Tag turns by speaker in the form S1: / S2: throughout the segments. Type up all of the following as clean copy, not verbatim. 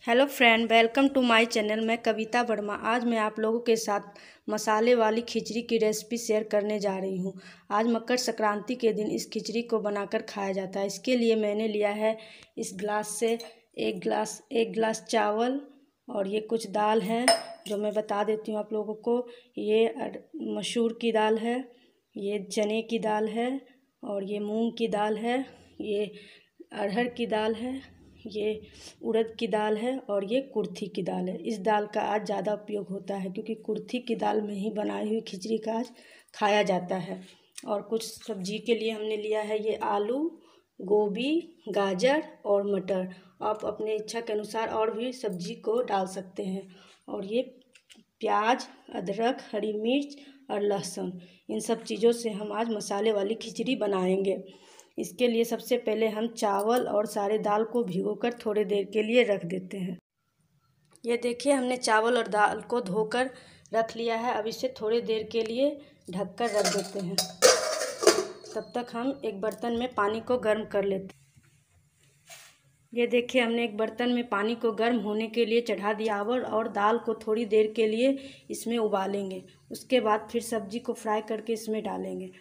S1: Hello friend, welcome to my channel. मैं कविता वर्मा। आज मैं आप लोगों के साथ मसाले वाली खिचड़ी की रेसिपी शेयर करने जा रही हूँ। आज मकर संक्रांति के दिन इस खिचड़ी को बनाकर खाया जाता है। इसके लिए मैंने लिया है इस गिलास से एक गिलास चावल, और ये कुछ दाल है जो मैं बता देती हूँ आप लोगों को। ये मसूर की दाल है, ये चने की दाल है, और ये मूंग की दाल है, ये अरहर की दाल है, ये उड़द की दाल है, और ये कुर्थी की दाल है। इस दाल का आज ज़्यादा उपयोग होता है क्योंकि कुर्थी की दाल में ही बनाई हुई खिचड़ी का आज खाया जाता है। और कुछ सब्जी के लिए हमने लिया है ये आलू, गोभी, गाजर और मटर। आप अपने इच्छा के अनुसार और भी सब्जी को डाल सकते हैं। और ये प्याज, अदरक, हरी मिर्च और लहसुन, इन सब चीज़ों से हम आज मसाले वाली खिचड़ी बनाएंगे। इसके लिए सबसे पहले हम चावल और सारे दाल को भिगोकर थोड़ी देर के लिए रख देते हैं। ये देखिए, हमने चावल और दाल को धोकर रख लिया है। अब इसे थोड़ी देर के लिए ढककर रख देते हैं। तब तक हम एक बर्तन में पानी को गर्म कर लेते हैं। ये देखिए, हमने एक बर्तन में पानी को गर्म होने के लिए चढ़ा दिया। चावल और दाल को थोड़ी देर के लिए इसमें उबालेंगे। उसके बाद फिर सब्जी को फ्राई करके इसमें डालेंगे।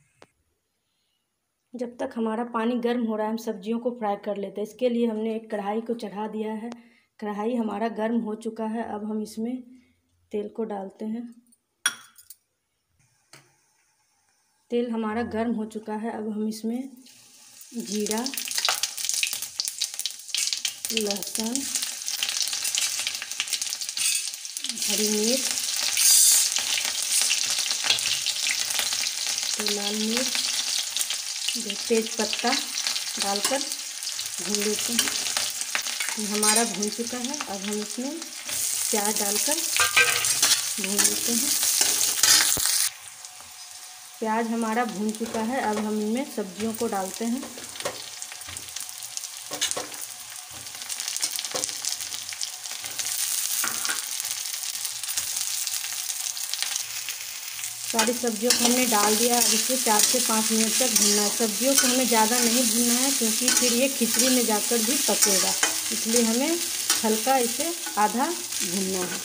S1: जब तक हमारा पानी गर्म हो रहा है हम सब्जियों को फ्राई कर लेते हैं। इसके लिए हमने एक कढ़ाई को चढ़ा दिया है। कढ़ाई हमारा गर्म हो चुका है। अब हम इसमें तेल को डालते हैं। तेल हमारा गर्म हो चुका है। अब हम इसमें जीरा, लहसुन, हरी मिर्च, लाल मिर्च, तेज पत्ता डालकर भून लेते हैं। ये हमारा भून चुका है। अब हम इसमें प्याज डालकर भून लेते हैं। प्याज हमारा भून चुका है। अब हम इनमें सब्जियों को डालते हैं। सारी सब्जियों को हमने डाल दिया। अब इसे 4 से 5 मिनट तक भूनना है। सब्जियों को हमें ज़्यादा नहीं भूनना है क्योंकि फिर ये खिचड़ी में जाकर भी पकेगा, इसलिए हमें हल्का इसे आधा भूनना है।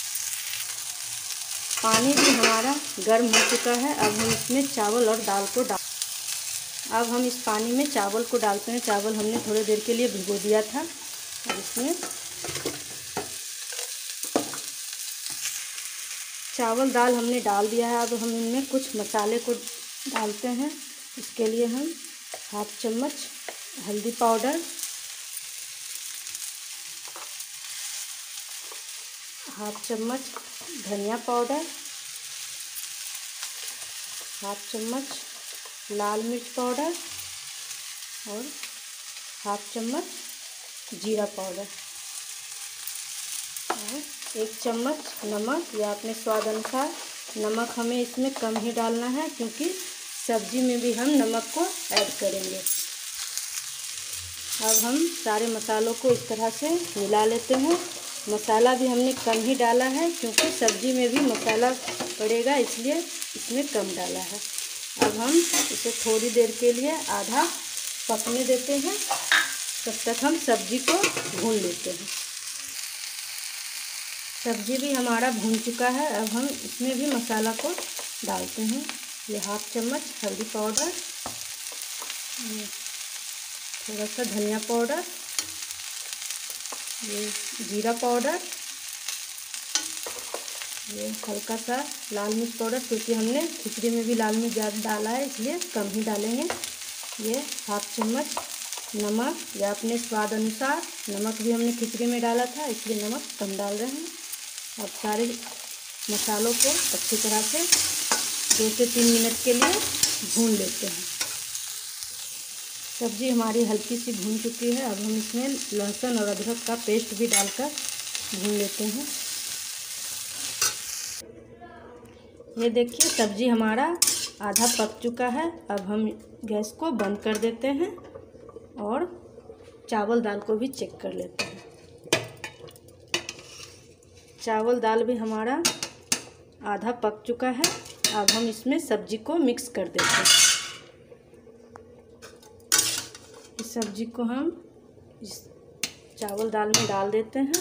S1: पानी भी हमारा गर्म हो चुका है। अब हम इसमें चावल और दाल को अब हम इस पानी में चावल को डालते हैं। चावल हमने थोड़ी देर के लिए भिगो दिया था। अब इसमें चावल दाल हमने डाल दिया है। अब हम इनमें कुछ मसाले को डालते हैं। इसके लिए हम 1/2 चम्मच हल्दी पाउडर, 1/2 चम्मच धनिया पाउडर, 1/2 चम्मच लाल मिर्च पाउडर और 1/2 चम्मच जीरा पाउडर और 1 चम्मच नमक, या अपने स्वाद अनुसार। नमक हमें इसमें कम ही डालना है क्योंकि सब्जी में भी हम नमक को ऐड करेंगे। अब हम सारे मसालों को इस तरह से मिला लेते हैं। मसाला भी हमने कम ही डाला है क्योंकि सब्जी में भी मसाला पड़ेगा, इसलिए इसमें कम डाला है। अब हम इसे थोड़ी देर के लिए आधा पकने देते हैं। तब तक हम सब्जी को भून लेते हैं। सब्जी भी हमारा भून चुका है। अब हम इसमें भी मसाला को डालते हैं। ये 1/2 चम्मच हल्दी पाउडर, थोड़ा सा धनिया पाउडर, ये जीरा पाउडर, ये हल्का सा लाल मिर्च पाउडर, क्योंकि हमने खिचड़ी में भी लाल मिर्च ज़्यादा डाला है इसलिए कम ही डालेंगे। ये 1/2 चम्मच नमक, या अपने स्वाद अनुसार। नमक भी हमने खिचड़ी में डाला था इसलिए नमक कम डाल रहे हैं। अब सारे मसालों को अच्छी तरह से 2 से 3 मिनट के लिए भून लेते हैं। सब्जी हमारी हल्की सी भून चुकी है। अब हम इसमें लहसुन और अदरक का पेस्ट भी डालकर भून लेते हैं। ये देखिए, सब्जी हमारा आधा पक चुका है। अब हम गैस को बंद कर देते हैं और चावल दाल को भी चेक कर लेते हैं। चावल दाल भी हमारा आधा पक चुका है। अब हम इसमें सब्जी को मिक्स कर देते हैं। इस सब्जी को हम इस चावल दाल में डाल देते हैं।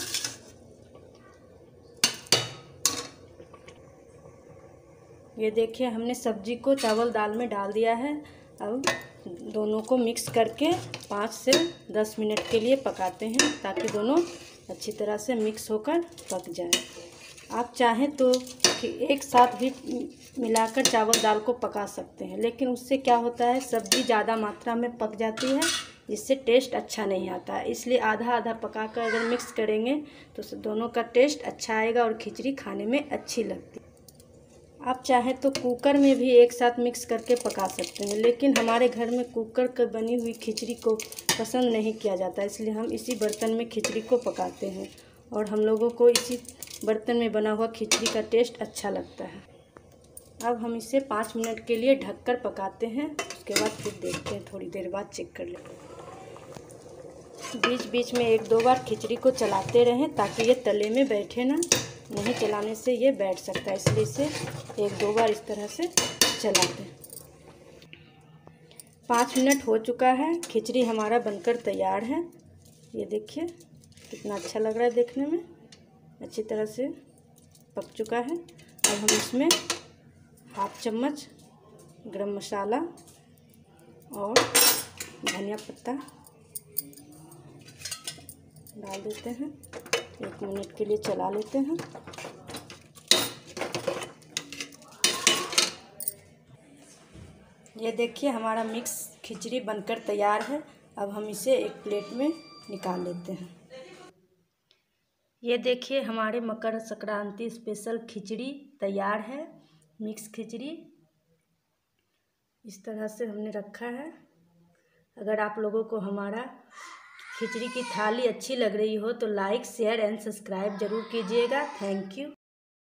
S1: ये देखिए हमने सब्जी को चावल दाल में डाल दिया है। अब दोनों को मिक्स करके 5 से 10 मिनट के लिए पकाते हैं ताकि दोनों अच्छी तरह से मिक्स होकर पक जाए। आप चाहें तो एक साथ भी मिलाकर चावल दाल को पका सकते हैं, लेकिन उससे क्या होता है सब्ज़ी ज़्यादा मात्रा में पक जाती है, जिससे टेस्ट अच्छा नहीं आता है। इसलिए आधा आधा पकाकर अगर मिक्स करेंगे तो दोनों का टेस्ट अच्छा आएगा और खिचड़ी खाने में अच्छी लगती है। आप चाहें तो कुकर में भी एक साथ मिक्स करके पका सकते हैं, लेकिन हमारे घर में कुकर की बनी हुई खिचड़ी को पसंद नहीं किया जाता, इसलिए हम इसी बर्तन में खिचड़ी को पकाते हैं और हम लोगों को इसी बर्तन में बना हुआ खिचड़ी का टेस्ट अच्छा लगता है। अब हम इसे 5 मिनट के लिए ढककर पकाते हैं, उसके बाद फिर देखते हैं, थोड़ी देर बाद चेक कर लेते हैं। बीच बीच में 1-2 बार खिचड़ी को चलाते रहें ताकि ये तले में बैठे ना, नहीं चलाने से ये बैठ सकता है, इसलिए इसे 1-2 बार इस तरह से चला दें। 5 मिनट हो चुका है, खिचड़ी हमारा बनकर तैयार है। ये देखिए कितना अच्छा लग रहा है देखने में, अच्छी तरह से पक चुका है। अब हम इसमें 1/2 चम्मच गरम मसाला और धनिया पत्ता डाल देते हैं। 1 मिनट के लिए चला लेते हैं। ये देखिए हमारा मिक्स खिचड़ी बनकर तैयार है। अब हम इसे एक प्लेट में निकाल लेते हैं। ये देखिए हमारे मकर संक्रांति स्पेशल खिचड़ी तैयार है। मिक्स खिचड़ी इस तरह से हमने रखा है। अगर आप लोगों को हमारा खिचड़ी की थाली अच्छी लग रही हो तो लाइक, शेयर एंड सब्सक्राइब ज़रूर कीजिएगा। Thank you.